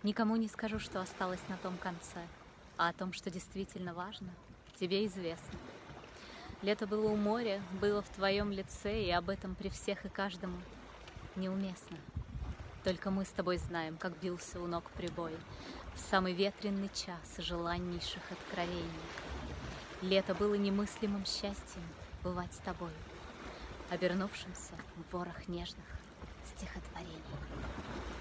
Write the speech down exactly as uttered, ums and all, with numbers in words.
Никому не скажу, что осталось на том конце, а о том, что действительно важно, тебе известно. Лето было у моря, было в твоем лице, и об этом при всех и каждому неуместно. Только мы с тобой знаем, как бился у ног прибой в самый ветреный час желаннейших откровений. Лето было немыслимым счастьем бывать с тобой, обернувшимся в ворох нежных стихотворений.